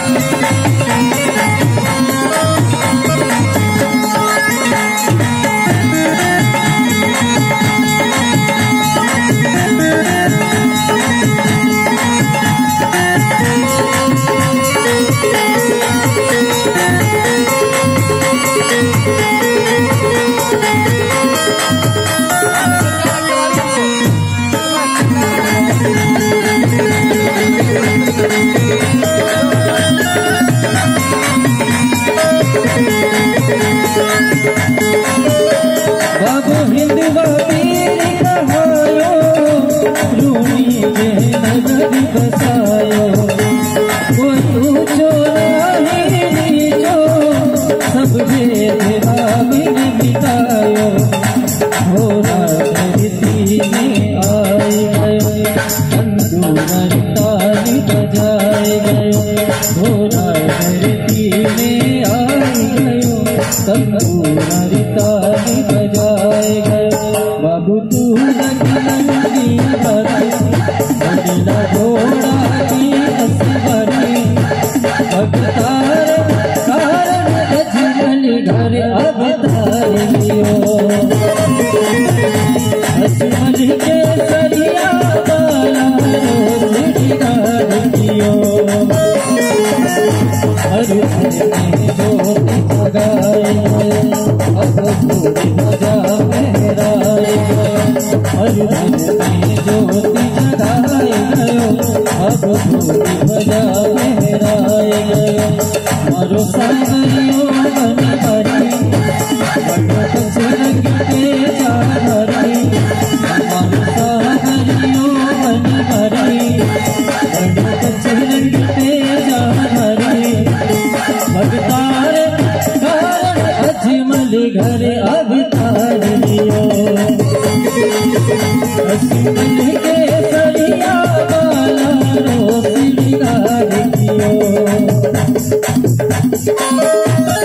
बाबू हिंदवा वीर कहायो, रूणी के नगर बसायो। वो तू चोराही नीचो, सब भेद भाव मिटायो। हो धरती में आए गयो, तंदूर ताली बजाए गयो। हो धरती में आए गयो, तंदूर ताली बजाए गयो। बाबू तू नंदी भरी, बदला घोड़ा की असवरी। अवतार कारण अजमल घर अवतारियो। अजमल के सरिया बाला रोजगार कियो। हर में ज्योति जगाए गयो, अब पूरी मजा मेहराए गयो। हर में ज्योति जगाए गयो, अब पूरी मजा मेहराए गयो। मारो सावरियो बन भरी, बड़ो रंग के चाहरी। मारो सावरियो बन भरी, बड़ो रंग के चाहरी। अवतार कारण अजमल घर अवतारियो। अजमल के सरिया बाला रोजगार कियो।